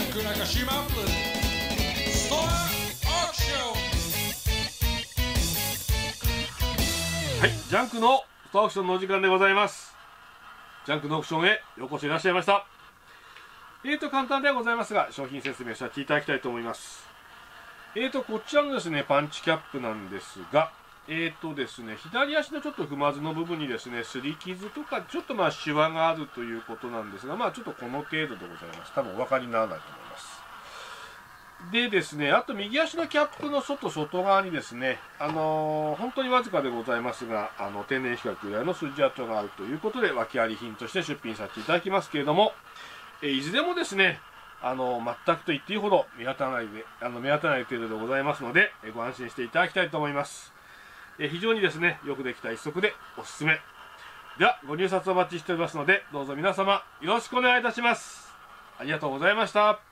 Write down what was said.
ク中島プレゼンストアオークション。はい、ジャンクのストアオークションのお時間でございます。ジャンクのオークションへようこそいらっしゃいました。簡単ではございますが商品説明させていただきたいと思います。こちらのですねパンチキャップなんですが、ですね、左足のちょっと踏まずの部分にですね、擦り傷とかちょっとシワがあるということなんですが、ちょっとこの程度でございます。多分お分かりにならないと思います。でですね、あと右足のキャップの外側にですね、本当にわずかでございますが、天然比較由来の筋跡があるということで、訳あり品として出品させていただきますけれども、いずれもですね、全くと言っていいほど目立たない程度でございますので、ご安心していただきたいと思います。非常にですね、よくできた一足でおすすめ。では、ご入札お待ちしておりますので、どうぞ皆様よろしくお願いいたします。ありがとうございました。